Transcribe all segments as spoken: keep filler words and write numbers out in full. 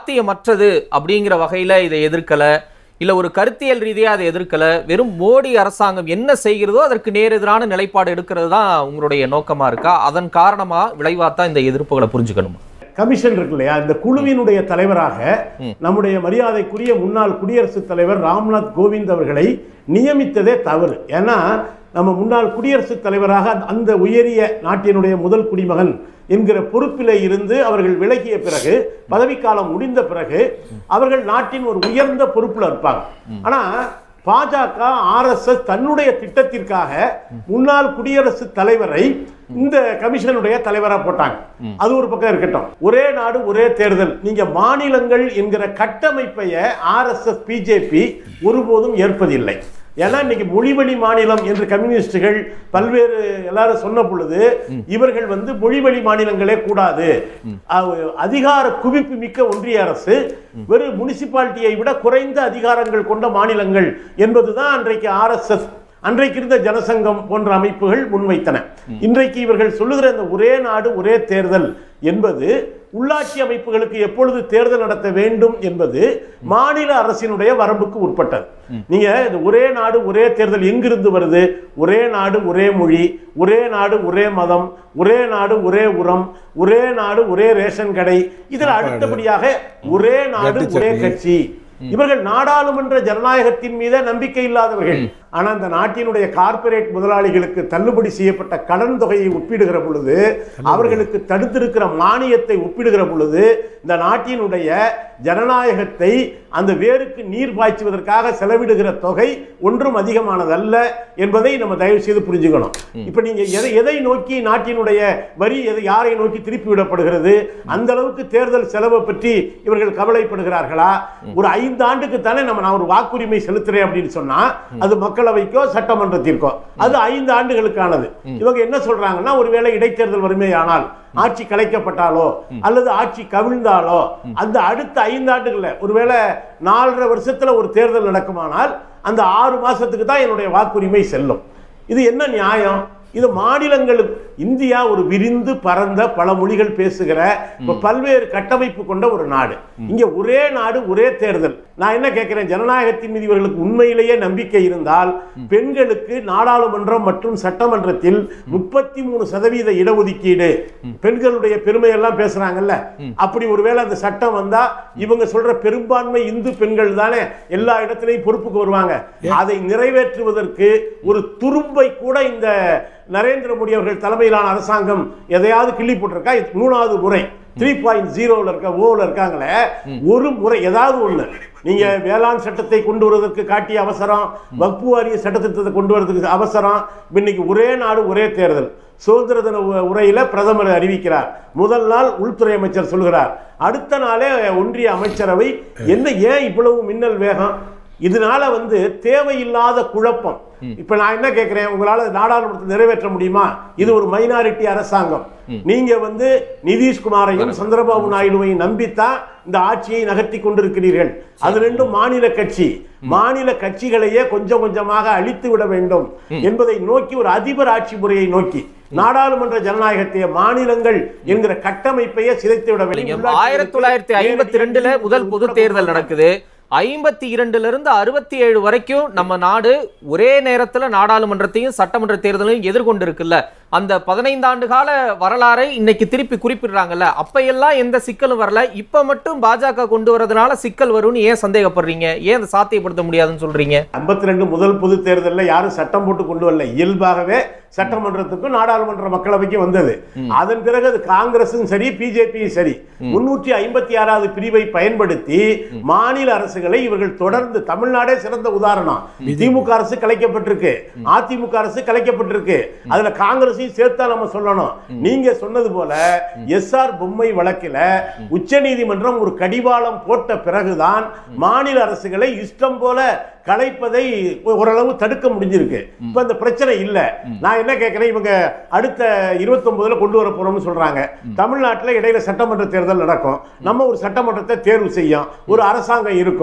சாத்தியமற்றது அப்படிங்கிற வகையில இதை எதிர்க்கல, இல்ல ஒரு கருத்தியல் ரீதியா அதை எதிர்க்கல, வெறும் மோடி அரசாங்கம் என்ன செய்கிறதோ அதற்கு நேரெதிரான நிலைப்பாடு எடுக்கிறது தான் உங்களுடைய நோக்கமா இருக்கா? அதன் காரணமா விளைவாத்தான் இந்த எதிர்ப்புகளை புரிஞ்சுக்கணுமா? கமிஷன் இருக்கு இல்லையா, இந்த குழுவினுடைய தலைவராக நம்முடைய மரியாதைக்குரிய முன்னாள் குடியரசுத் தலைவர் ராம்நாத் கோவிந்த் அவர்களை நியமித்ததே தவறு. ஏன்னா நம்ம முன்னாள் குடியரசுத் தலைவராக அந்த உயரிய நாட்டினுடைய முதல் குடிமகன் என்கிற பொறுப்பிலே இருந்து அவர்கள் விலகிய பிறகு, பதவிக்காலம் முடிந்த பிறகு அவர்கள் நாட்டின் ஒரு உயர்ந்த பொறுப்புல இருப்பாங்க. ஆனா பாஜக ஆர்எஸ்எஸ் தன்னுடைய திட்டத்திற்காக முன்னாள் குடியரசுத் தலைவரை இந்த கமிஷனுடைய தலைவரா போட்டாங்க. அது ஒரு பக்கம் இருக்கட்டும். ஒரே நாடு ஒரே தேர்தல், நீங்க மாநிலங்கள் என்கிற கட்டமைப்பைய ஆர்எஸ்எஸ் பிஜேபி ஒருபோதும் ஏற்பதில்லை. ஏன்னா இன்னைக்கு மொழிவழி மாநிலம் என்று கம்யூனிஸ்டுகள் பல்வேறு எல்லாரும் சொன்ன பொழுது இவர்கள் வந்து மொழிவழி மாநிலங்களே கூடாது, அதிகார குவிப்பு மிக்க ஒன்றிய அரசு, வெறும் முனிசிபாலிட்டியை விட குறைந்த அதிகாரங்கள் கொண்ட மாநிலங்கள் என்பதுதான் அன்றைக்கு ஆர்எஸ்எஸ், அன்றைக்கு இருந்த ஜனசங்கம் போன்ற அமைப்புகள் முன்வைத்தன. இன்றைக்கு இவர்கள் சொல்லுகிற இந்த ஒரே நாடு ஒரே தேர்தல் என்பது உள்ளாட்சி அமைப்புகளுக்கு எப்பொழுது தேர்தல் நடத்த வேண்டும் என்பது மாநில அரசினுடைய வரம்புக்கு உட்பட்டது. நீங்க ஒரே நாடு ஒரே தேர்தல் எங்கிருந்து வருது? ஒரே நாடு ஒரே மொழி, ஒரே நாடு ஒரே மதம், ஒரே நாடு ஒரே உரம், ஒரே நாடு ஒரே ரேஷன் கடை, இதில் அடுத்தபடியாக ஒரே நாடு ஒரே கட்சி. இவர்கள் நாடாளுமன்ற ஜனநாயகத்தின் மீது நம்பிக்கை இல்லாதவர்கள். ஆனா இந்த நாட்டினுடைய கார்ப்பரேட் முதலாளிகளுக்கு தள்ளுபடி செய்யப்பட்ட கடன் தொகையை ஒப்பிடுகிற பொழுது, அவர்களுக்கு தடுத்திருக்கிற மானியத்தை ஒப்பிடுகிற பொழுது, இந்த நாட்டினுடைய ஜனநாயகத்தை அந்த வேருக்கு நீர் பாய்ச்சுவதற்காக செலவிடுகிற தொகை ஒன்றும் அதிகமானதல்ல என்பதை நம்ம தயவு செய்து புரிஞ்சுக்கணும். இப்ப நீங்க எதை எதை நோக்கி நாட்டினுடைய வரி எதை யாரை நோக்கி திருப்பி விடப்படுகிறது? அந்த அளவுக்கு தேர்தல் செலவை பற்றி இவர்கள் கவலைப்படுகிறார்களா? ஒரு ஐந்து ஆண்டுக்கு தானே நம்ம நான் ஒரு வாக்குரிமை செலுத்துறேன் அப்படின்னு சொன்னா அது மக்களவைக்கோ சட்டமன்றத்திற்கோ அது ஐந்து ஆண்டுகளுக்கானது. இவங்க என்ன சொல்றாங்கன்னா, ஒருவேளை இடைத்தேர்தல் வறுமையானால், ஆட்சி கலைக்கப்பட்டாலோ அல்லது ஆட்சி கவிழ்ந்தாலோ அந்த அடுத்த ஐந்து ஆண்டுகள்ல ஒருவேளை நாலரை வருஷத்துல ஒரு தேர்தல் நடக்குமானால் அந்த ஆறு மாசத்துக்கு தான் என்னுடைய வாக்குரிமை செல்லும். இது என்ன நியாயம்? இது மாநிலங்களுக்கு, இந்தியா ஒரு விரிந்து பரந்த பல மொழிகள் பேசுகிற பல்வேறு கட்டமைப்பு கொண்ட ஒரு நாடு. இங்க ஒரே நாடு ஒரே தேர்தல். நான் என்ன கேட்கிறேன், ஜனநாயகத்தின் மீது இவர்களுக்கு உண்மையிலேயே நம்பிக்கை இருந்தால் பெண்களுக்கு நாடாளுமன்றம் மற்றும் சட்டமன்றத்தில் முப்பத்தி மூணு சதவீத இடஒதுக்கீடு, பெண்களுடைய பெருமை எல்லாம் பேசுறாங்கல்ல, அப்படி ஒருவேளை அந்த சட்டம் வந்தா இவங்க சொல்ற பெரும்பான்மை இந்து பெண்கள் தானே எல்லா இடத்திலையும் பொறுப்புக்கு வருவாங்க. அதை நிறைவேற்றுவதற்கு ஒரு துரும்பை கூட இந்த நரேந்திர மோடி அவர்கள் தலைமையிலான அரசாங்கம் எதையாவது கிள்ளி போட்டிருக்கா? மூணாவது முறை த்ரீ பாயிண்ட் ஜீரோல இருக்க ஓல இருக்காங்களே, ஒரு முறை ஏதாவது ஒண்ணு நீங்க வேளாண் சட்டத்தை கொண்டு வருவதற்கு காட்டிய அவசரம், வக்பு வாரிய சட்டத்திட்டத்தை கொண்டு வருவதற்கு அவசரம், இன்னைக்கு ஒரே நாடு ஒரே தேர்தல். சுதந்திர தின உரையில பிரதமர் அறிவிக்கிறார், முதல் நாள் உள்துறை அமைச்சர் சொல்கிறார், அடுத்த நாளே ஒன்றிய அமைச்சரவை. என்ன ஏன் இவ்வளவு மின்னல் வேகம்? இதனால வந்து தேவையில்லாத குழப்பம். இப்ப நான் என்ன கேட்கிறேன், உங்களால நாடாளுமன்றத்தை நிறைவேற்ற முடியுமா? இது ஒரு மைனாரிட்டி அரசாங்கம். நீங்க வந்து நிதிஷ்குமாரையும் சந்திரபாபு நாயுடுவையும் நம்பித்தான் இந்த ஆட்சியை நகர்த்தி கொண்டிருக்கிறீர்கள். அது ரெண்டும் மாநில கட்சி. மாநில கட்சிகளையே கொஞ்சம் கொஞ்சமாக அழித்து விட வேண்டும் என்பதை நோக்கி, ஒரு அதிபர் ஆட்சி முறையை நோக்கி நாடாளுமன்ற ஜனநாயகத்தை, மாநிலங்கள் என்கிற கட்டமைப்பையே சிதைத்து விட வேண்டும். ஆயிரத்தி தொள்ளாயிரத்தி ஐம்பத்தி ரெண்டுல முதல் பொது தேர்தல் நடக்குது. ஐம்பத்தி இரண்டுல இருந்து அறுபத்தி ஏழு வரைக்கும் நம்ம நாடு ஒரே நேரத்துல நாடாளுமன்றத்தையும் சட்டமன்ற தேர்தலையும் எதிர்கொண்டு இருக்குல்ல. அந்த பதினைந்து ஆண்டு கால வரலாறை இன்னைக்கு திருப்பி குறிப்பிடுறாங்கல்ல, அப்ப எல்லாம் எந்த சிக்கலும் வரல. இப்ப மட்டும் பாஜக கொண்டு வரதுனால சிக்கல் வரும்னு ஏன் சந்தேகப்படுறீங்க? ஏன் அதை சாத்தியப்படுத்த முடியாதுன்னு சொல்றீங்க? ஐம்பத்தி ரெண்டு முதல் பொது தேர்தலில் யாரும் சட்டம் போட்டு கொண்டு வரல. இயல்பாகவே சட்டமன்றத்துக்கும் நாடாளுமன்ற மக்களவைக்கும் வந்தது. அதன் பிறகு அது காங்கிரசும் சரி பிஜேபியும் சரி முன்னூற்றி ஐம்பத்தி ஆறாவது பிரிவை பயன்படுத்தி மாநில அரசுகளை இவர்கள் தொடர்ந்து, தமிழ்நாடே சிறந்த உதாரணம், திமுக அரசு கலைக்கப்பட்டிருக்கு, அதிமுக அரசு கலைக்கப்பட்டிருக்கு, அதுல காங்கிரஸ் சேர்த்தா நம்ம சொல்லணும். நீங்க சொன்னது போல எஸ்ஆர் பொம்மை வழக்கில உச்ச நீதிமன்றம் ஒரு கடிவாளம் போட்ட பிறகுதான் மாநில அரசுகளை இஷ்டம் போல கலைப்பதை ஓரளவு தடுக்க முடிஞ்சிருக்கு. இப்ப அந்த பிரச்சனை இல்ல. நான் என்ன கேட்கிறேன், இவங்க அடுத்த இருபத்தி ஒன்பதுல கொண்டு வர போறோம்னு சொல்றாங்க. தமிழ்நாட்டில் இடையில சட்டமன்ற தேர்தல் நடக்கும், நம்ம ஒரு சட்டமன்றத்தை தேர்வு செய்யும், ஒரு அரசாங்கம் இருக்கும்.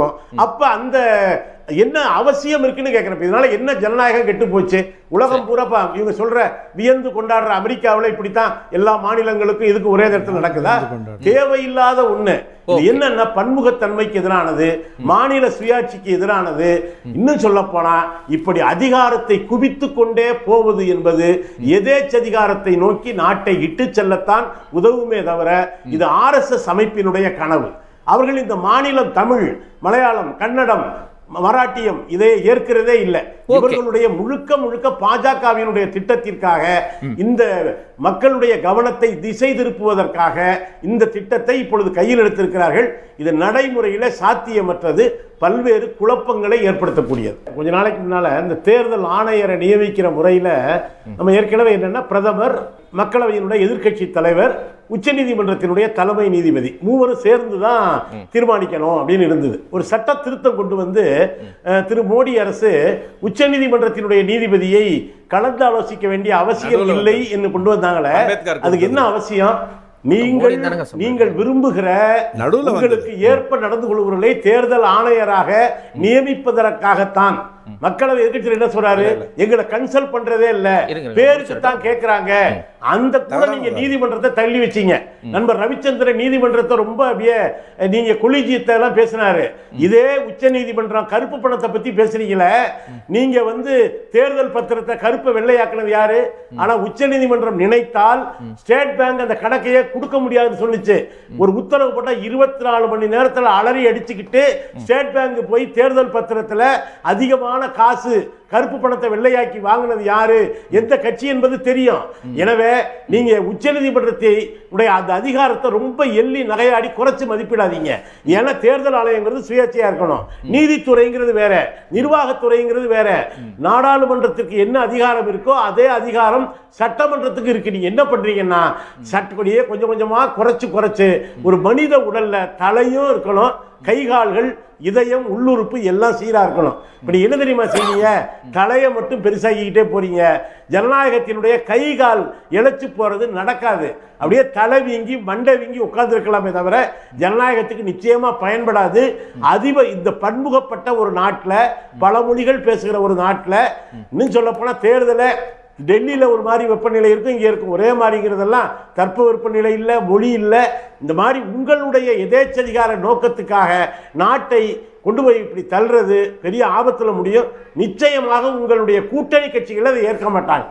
இருக்கும். அப்ப அந்த என்ன அவசியம் இருக்குன்னு கேட்கிறேன். இதனால என்ன ஜனநாயகம் கெட்டு போச்சு? உலகம் பூரா இவங்க சொல்ற வியந்து கொண்டாடுற அமெரிக்காவில் இப்படித்தான் எல்லா மாநிலங்களுக்கும் இதுக்கு ஒரே நேரத்தில் நடக்குதா? தேவையில்லாத ஒண்ணு. என்னன்னா பன்முகத்தன்மைக்கு எதிரானது, மாநில சுயாட்சிக்கு எதிரானது. இன்னும் சொல்ல போனா இப்படி அதிகாரத்தை குவித்து கொண்டே போவது என்பது எதேச்சதிகாரத்தை நோக்கி நாட்டை இட்டு செல்லத்தான் உதவுமே தவிர இது ஆர் எஸ் எஸ் அமைப்பினுடைய கனவு. அவர்கள் இந்த மாநிலம் தமிழ், மலையாளம், கன்னடம், மராட்டியம் இதை ஏற்கிறதே இல்லை. இவர்களுடைய முழுக்க முழுக்க பாஜகவினுடைய திட்டத்திற்காக, இந்த மக்களுடைய கவனத்தை திசை திருப்புவதற்காக இந்த திட்டத்தை இப்பொழுது கையில் எடுத்திருக்கிறார்கள். இது நடைமுறையில சாத்தியமற்றது, பல்வேறு குழப்பங்களை ஏற்படுத்தக்கூடியது. கொஞ்ச நாளைக்கு முன்னால இந்த தேர்தல் ஆணையரை நியமிக்கிற முறையில நம்ம ஏற்கனவே என்னன்னா பிரதமர், மக்களவையினுடைய எதிர்க்கட்சி தலைவர், உச்சநீதிமன்றத்தினுடைய தலைமை நீதிபதி மூவரும் சேர்ந்து தான் தீர்மானிக்கணும் அப்படின்னு இருந்தது. ஒரு சட்ட திருத்தம் கொண்டு வந்து திரு மோடி அரசு உச்சநீதிமன்றத்தினுடைய நீதிபதியை கலந்து ஆலோசிக்க வேண்டிய அவசியம் இல்லை என்று கொண்டு வந்தாங்களே, அதுக்கு என்ன அவசியம்? நீங்கள் நீங்கள் விரும்புகிற உங்களுக்கு ஏற்ப நடந்து கொள்வர்களை தேர்தல் ஆணையராக நியமிப்பதற்காகத்தான். மக்களவை எதிர்க்கட்சியில் என்ன சொல்றாரு? எங்களை கன்சல்ட் பண்றதே இல்ல, பேருக்கு தான் கேட்கிறாங்க. அந்த கூட நீங்க நீதிமன்றத்தை தள்ளி வச்சீங்க. நண்பர் ரவிச்சந்திரன் நீதிமன்றத்தை ரொம்ப அப்படியே நீங்க கொலிஜியத்தை எல்லாம் பேசினாரு. இதே உச்ச நீதிமன்றம் கருப்பு பணத்தை பத்தி பேசுறீங்களே, நீங்க வந்து தேர்தல் பத்திரத்தை கருப்பை வெள்ளையாக்குனது யாரு? ஆனா உச்ச நீதிமன்றம் நினைத்தால் ஸ்டேட் பேங்க் அந்த கணக்கையே கொடுக்க முடியாதுன்னு சொல்லிச்சு. ஒரு உத்தரவு போட்டா இருபத்தி நாலு மணி நேரத்தில் அலறி அடிச்சுக்கிட்டு ஸ்டேட் பேங்க் போய் தேர்தல் பத்திரத்துல அதிகமான காசு கருப்பு பணத்தை வெள்ளையாக்கி வாங்கினது யாரு, எந்த கட்சி என்பது தெரியும். எனவே நீங்க உச்சநீதிமன்றத்தை உடைய அந்த அதிகாரத்தை ரொம்ப எள்ளி நகையாடி குறைச்சு மதிப்பிடாதீங்க. ஏன்னா தேர்தல் ஆணையங்கிறது சுயேட்சையா இருக்கணும், நீதித்துறைங்கிறது வேற, நிர்வாகத்துறைங்கிறது வேற. நாடாளுமன்றத்துக்கு என்ன அதிகாரம் இருக்கோ அதே அதிகாரம் சட்டமன்றத்துக்கு இருக்கு. நீங்க என்ன பண்றீங்கன்னா சட்டப்படியே கொஞ்சம் கொஞ்சமா குறைச்சு குறைச்சு ஒரு மனித உடல்ல தலையும் இருக்கணும், கைகால்கள், இதயம், உள்ளுறுப்பு எல்லாம் சீரா இருக்கணும். இப்படி என்ன தெரியுமா செய்வீங்க? தலையை மட்டும் பெருசாகிக்கிட்டே போறீங்க. ஜனநாயகத்தினுடைய கைகால் இழைச்சு போறது நடக்காது. அப்படியே தலை வீங்கி மண்டை வீங்கி உட்கார்ந்து இருக்கலாமே தவிர ஜனநாயகத்துக்கு நிச்சயமா பயன்படாது. அதிப இந்த பன்முகப்பட்ட ஒரு நாட்டில், பல மொழிகள் பேசுகிற ஒரு நாட்டில், இன்னும் சொல்ல போனா தேர்தலை டெல்லியில் ஒரு மாதிரி வெப்பநிலை இருக்கும், இங்கே இருக்கும் ஒரே மாதிரிங்கிறதெல்லாம் தட்ப வெப்பநிலை இல்லை, மொழி இல்லை. இந்த மாதிரி உங்களுடைய எதேச்சதிகார நோக்கத்துக்காக நாட்டை கொண்டு போய் இப்படி தள்ளுறது பெரிய ஆபத்தில் முடியும். நிச்சயமாக உங்களுடைய கூட்டணி கட்சிகள் அதை ஏற்க மாட்டாங்க.